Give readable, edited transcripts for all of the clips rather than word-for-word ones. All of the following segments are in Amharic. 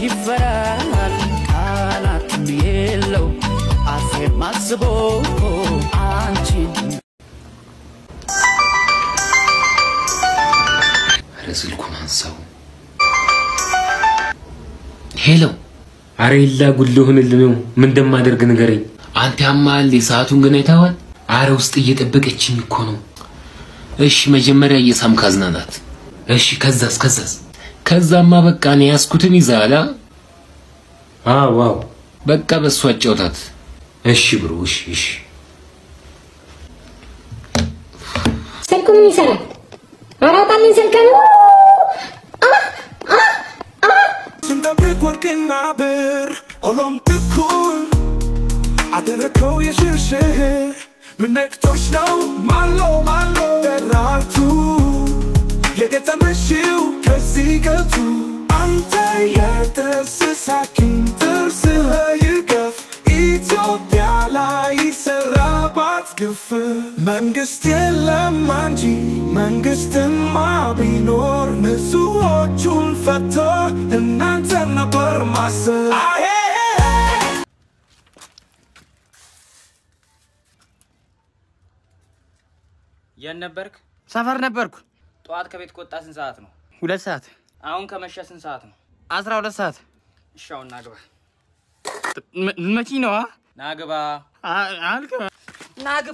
ይፈራል ቃላት የለው አፌር ማስቦ አንቺን ረስልኩን አንሳው ሄሎ አሬላ ጉልሁንልነው ምን እንደማደርግ ንገረኝ አንተ ያማል ሰዓቱን ግን አይታዋል አረ ውስጥ እየጠበቀችኝ እኮ ነው እሺ መጀመሪያ እየሳምካዝናናት እሺ ከዛማ በቃ ነው ያስኩትን ይዛላ ዋው በቃ በሷ አጫውታት እሺ ብሩ እሺ ስልኩን ይሰራል አራጣልን ስልከን ስንጠብቅ ወርቅና ብር ኦሎምፒኩን አደረከው የሽርሽር ምን ነክቶሽ ነው ማሎ ደራርቱ የገጠመሽው ከዚህ ገብቱ አንተ የተስሳኪን ጥርስህ ይገፍ ኢትዮጵያ ላይ ይሰራባት ግፍ መንግስት የለም አንጂ መንግስትማ ቢኖር ንጹሖቹን ፈቶ እናንተ ነበር ማሰብ የት ነበርክ? ሰፈር ነበርኩ። ጧት ከቤት ከወጣ ስንት ሰዓት ነው? 2 ሰዓት። አሁን ከመሸ ስንት ሰዓት ነው? 12 ሰዓት። እሺ አሁን ናግባ። መቼ ነው? ናግባ። አልከባ ናግባ።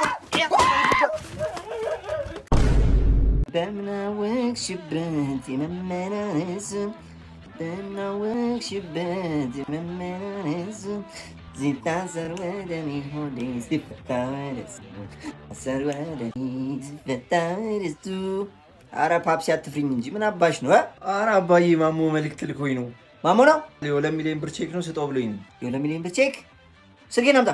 በምናወቅሽበት የመመናነስን በምናወቅሽበት የመመናነስን ሲታሰር ወደኔ ሆዴ ሲፈታ ወደሱ አሰር ወደኔ ሲፈታ ወደሱ አረ ፓፕሲ አትፍሪኝ እንጂ ምን አባሽ ነው? አረ አባዬ ማሞ መልእክት ልኮኝ ነው። ማሞ ነው? ለ2 ሚሊዮን ብር ቼክ ነው ስጠው ብሎኝ ነው። ለ2 ሚሊዮን ብር ቼክ? ስልኬን አምጣ።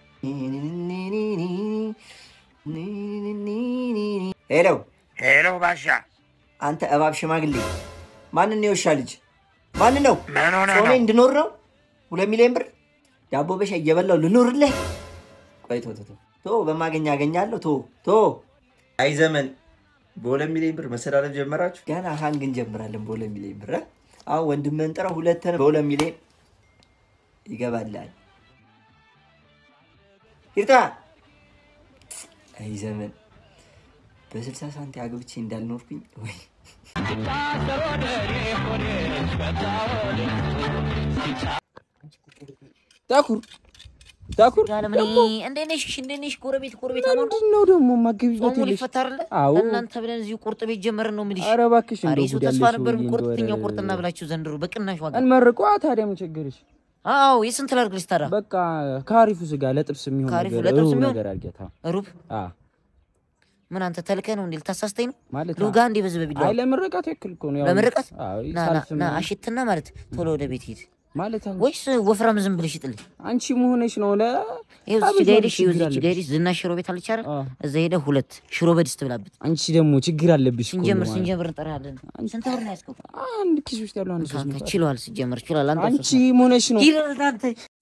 ሄሎ ባሻ አንተ እባብ ሽማግሌ ማንን ነው? የውሻ ልጅ ማንን ነው? ምን ሆነ ነው? ጾሜ እንድኖር ነው 2 ሚሊዮን ብር ዳቦ በሻይ እየበላው ልኖርልህ? ቆይ ቶ በማገኛ አገኛለሁ ቶ አይ ዘመን በ2 ሚሊዮን ብር መሰዳደብ ጀመራችሁ? ገና ሃንግ እንጀምራለን በ2 ሚሊዮን ብር። አሁን ወንድምህን ጥራው ሁለተን በ2 ሚሊዮን ይገባልሃል። ይርታ አይ ዘመን በ60 ሳንቲ አግብቼ እንዳልኖርኩኝ ወይ ዳኩር ያለምኔ እንደነሽ ጎረቤት አማን ነው ደሞ ማግቢት ነው ትልሽ ፈታርለ እናንተ ብለን እዚሁ ቁርጥ ቤት ጀመርን ነው ምልሽ አረ ባክሽ እንደው ጉድ ተስፋ ነበር ቁርጥኛው ቁርጥና ብላችሁ ዘንድሮ በቅናሽ ዋጋ እንመርቋ ታዲያ ምን ቸገርሽ? አዎ የስንት ላርግልሽ ታዲያ በቃ ካሪፉ ስጋ ለጥብስ የሚሆን ነገር አርገታ ሩብ ምን አንተ ተልከ ነው እንዴ ልታሳስተኝ ነው ማለት ሉጋ እንዴ በዝበቢላ አይ ለምርቃት ያክል እኮ ነው ያው ለምርቃት ና አሽትና ማለት ቶሎ ወደ ቤት ሂድ ማለት ወይስ ወፍራም ዝም ብለሽ ይጥልኝ አንቺ መሆነሽ ነው ለ ይኸው ዳይሪሽ ዝና ሽሮ ቤት አልቻለ እዛ ሄደ 2 ሽሮ በድስት ብላበት አንቺ ደግሞ ችግር አለብሽ እኮ ስንጀምር እንጠራለን ስንት ብር ነው ያስከው አንድ ኪስ ውስጥ ያለው አንድ 300 ችሏል ሲጀምር ችሏል አንቺ መሆነሽ ነው ይረዳንተ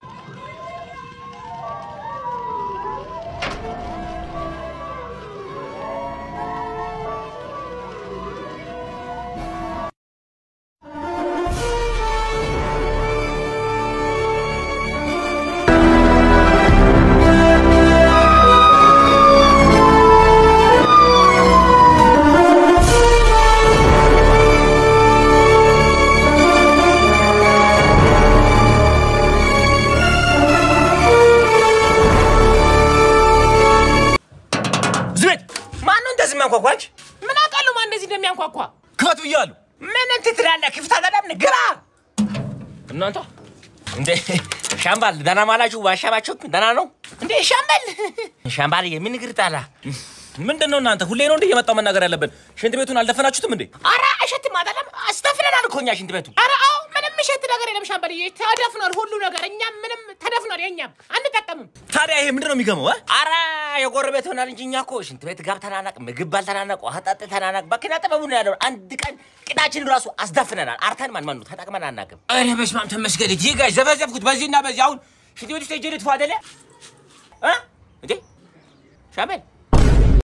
አንኳኳች ምን አቃሉ ማን እንደዚህ እንደሚያንኳኳ ክፈቱ ይያሉ ምን እንትትላለ ክፍታ አይደለም ግራ እናንተ እንዴ ሻምባል ደና ማላችሁ ዋሻባችሁ ደና ነው እንዴ ሻምባል የምን ግርጣላ ምንድነው እናንተ ሁሌ ነው እንዴ የመጣው መናገር ያለብን ሽንት ቤቱን አልደፈናችሁትም እንዴ አራ እሸትም አይደለም አስተፍለናል እኮኛ ሽንት ቤቱ አራ አው ምንም እሸት ነገር የለም ሻምባል ተደፍኗል ሁሉ ነገር እኛም ምንም ተደፍኗል የኛም አንጠቀምም ታዲያ ይሄ ምንድነው የሚገመው አራ የጎረቤት ሆናል እንጂኛ እኮ ሽንት ቤት ጋብተናናቅ ምግብ ባልተናናቅ ውሃ ጠጥተናናቅ በክና ጠበቡ ነው ያለው አንድ ቀን ቅዳችን ራሱ አስደፍነናል አርተን ማን ነው ተጠቅመን አናቅም አረ በስማም ተመስገድ ይጋይ ዘበዘብኩት በዚህና በዚህ አሁን ሽንት ቤት ውስጥ ሄጄ ልትፋ አይደለ እንዴ ሻምበል